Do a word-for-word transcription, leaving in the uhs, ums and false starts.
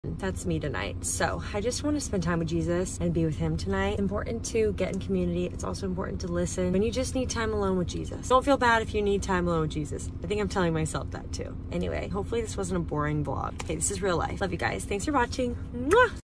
That's me tonight. So I just want to spend time with Jesus and be with him tonight. It's important to get in community. It's also important to listen when you just need time alone with Jesus. Don't feel bad if you need time alone with Jesus. I think I'm telling myself that too. Anyway, hopefully this wasn't a boring vlog. Okay, this is real life. Love you guys. Thanks for watching. Mwah!